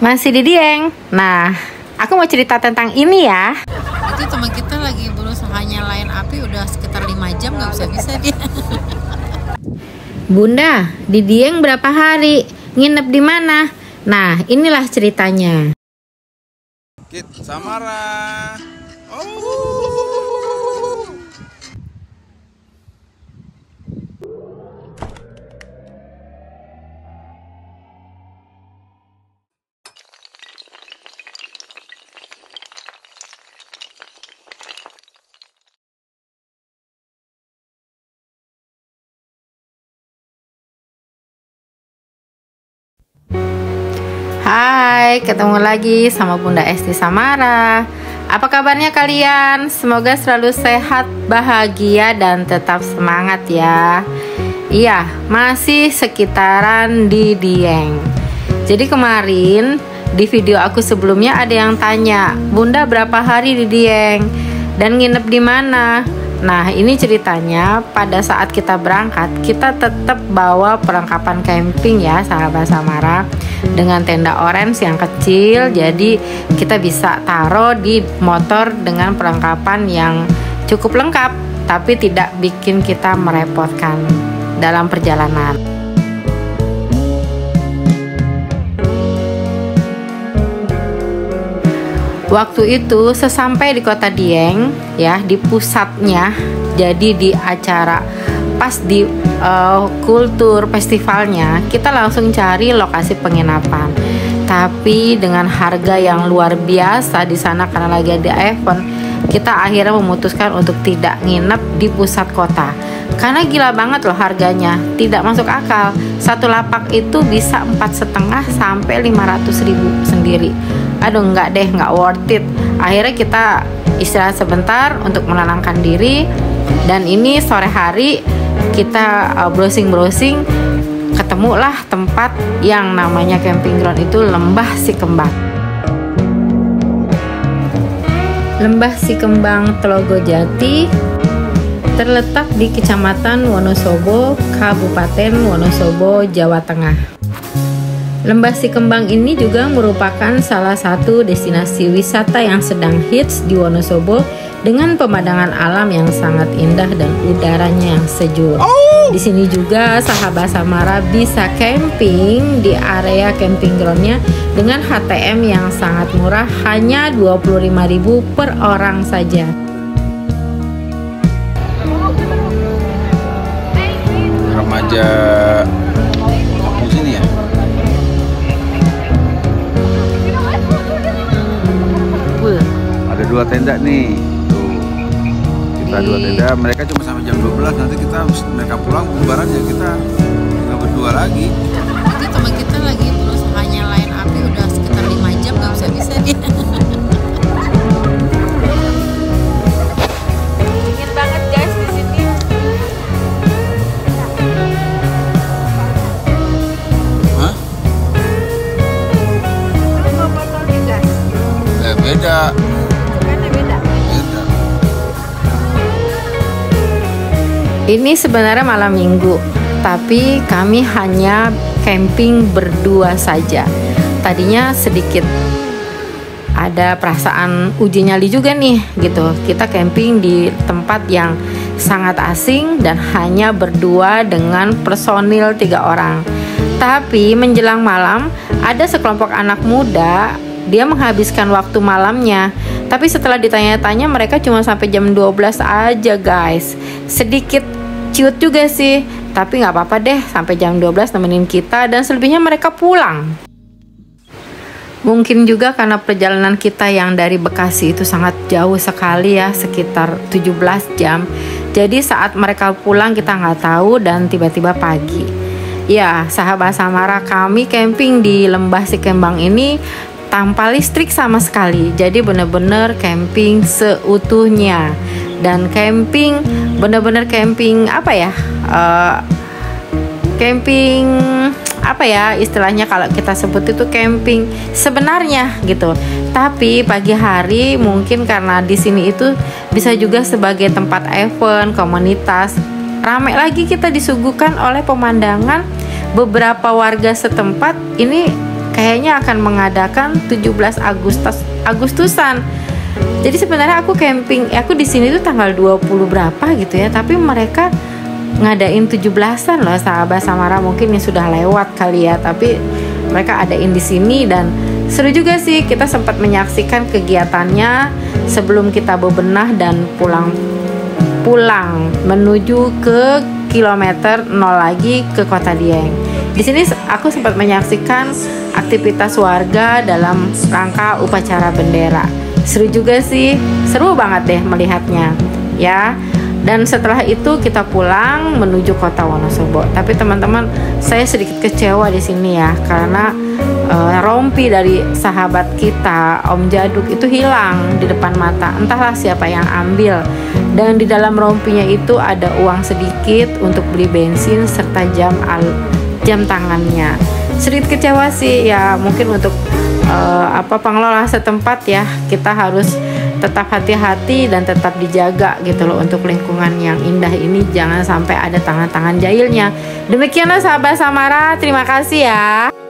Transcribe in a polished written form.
Masih di Dieng. Nah, aku mau cerita tentang ini ya. Itu teman kita lagi berusaha nyalain api udah sekitar 5 jam nggak bisa-bisa dia. Bunda, di Dieng berapa hari? Nginep di mana? Nah, inilah ceritanya. Kit Samara. Oh. Hai, ketemu lagi sama Bunda Esti Samara. Apa kabarnya kalian? Semoga selalu sehat, bahagia, dan tetap semangat ya. Iya, masih sekitaran di Dieng. Jadi kemarin di video aku sebelumnya ada yang tanya, Bunda berapa hari di Dieng dan nginep di mana? Nah, ini ceritanya pada saat kita berangkat, kita tetap bawa perlengkapan camping ya, sahabat Samara, dengan tenda orange yang kecil. Jadi kita bisa taruh di motor dengan perlengkapan yang cukup lengkap, tapi tidak bikin kita merepotkan dalam perjalanan. Waktu itu sesampai di kota Dieng ya, di pusatnya, jadi di acara pas di kultur festivalnya, kita langsung cari lokasi penginapan. Tapi dengan harga yang luar biasa di sana karena lagi ada event, kita akhirnya memutuskan untuk tidak nginep di pusat kota. Karena gila banget loh harganya, tidak masuk akal. Satu lapak itu bisa 4,5 sampai 500.000 sendiri. Aduh, enggak deh, enggak worth it. Akhirnya kita istirahat sebentar untuk menenangkan diri. Dan ini sore hari kita browsing-browsing, ketemulah tempat yang namanya camping ground itu Lembah Sikembang. Lembah Sikembang Tlogojati terletak di Kecamatan Wonosobo, Kabupaten Wonosobo, Jawa Tengah. Lembah Sikembang ini juga merupakan salah satu destinasi wisata yang sedang hits di Wonosobo dengan pemandangan alam yang sangat indah dan udaranya yang sejuk. Di sini juga sahabat Samara bisa camping di area camping groundnya dengan HTM yang sangat murah, hanya 25.000 per orang saja. Remaja kampung sini ya. Ada 2 tenda nih. Tuh. Kita 2 tenda, mereka cuma sampai jam 12, nanti mereka pulang bubaran ya kita tinggal berdua lagi. Itu teman kita lagi berusaha nyalain api udah sekitar 5 jam nggak bisa-bisa dia. Dingin banget guys di sini. Hah? Beda. Ini sebenarnya malam minggu, tapi kami hanya camping berdua saja. Tadinya sedikit ada perasaan uji nyali juga nih gitu. Kita camping di tempat yang sangat asing dan hanya berdua dengan personil 3 orang. Tapi menjelang malam ada sekelompok anak muda, dia menghabiskan waktu malamnya. Tapi setelah ditanya-tanya mereka cuma sampai jam 12 aja guys. Sedikit ciut juga sih, tapi nggak apa-apa deh, sampai jam 12 nemenin kita dan selebihnya mereka pulang. Mungkin juga karena perjalanan kita yang dari Bekasi itu sangat jauh sekali ya, sekitar 17 jam. Jadi saat mereka pulang kita nggak tahu dan tiba-tiba pagi. Ya, sahabat Samara, kami camping di Lembah Sikembang ini tanpa listrik sama sekali. Jadi bener-bener camping seutuhnya. Dan camping, bener-bener camping apa ya? Camping apa ya istilahnya kalau kita sebut itu camping sebenarnya gitu. Tapi pagi hari mungkin karena di sini itu bisa juga sebagai tempat event komunitas. Ramai lagi kita disuguhkan oleh pemandangan beberapa warga setempat ini kayaknya akan mengadakan 17 Agustusan. Jadi sebenarnya aku camping, aku di sini tuh tanggal 20 berapa gitu ya, tapi mereka ngadain 17-an loh sahabat Samara. Mungkin yang sudah lewat kali ya, tapi mereka adain di sini dan seru juga sih. Kita sempat menyaksikan kegiatannya sebelum kita bebenah dan pulang menuju ke kilometer 0 lagi ke Kota Dieng. Di sini aku sempat menyaksikan aktivitas warga dalam rangka upacara bendera. Seru juga sih, seru banget deh melihatnya ya. Dan setelah itu kita pulang menuju Kota Wonosobo. Tapi teman-teman, saya sedikit kecewa di sini ya, karena rompi dari sahabat kita Om Jaduk itu hilang di depan mata. Entahlah siapa yang ambil. Dan di dalam rompinya itu ada uang sedikit untuk beli bensin serta jam tangannya. Sedikit kecewa sih ya, mungkin untuk pengelola setempat ya, kita harus tetap hati-hati dan tetap dijaga gitu loh untuk lingkungan yang indah ini, jangan sampai ada tangan-tangan jahilnya. Demikianlah sahabat Samara, terima kasih ya.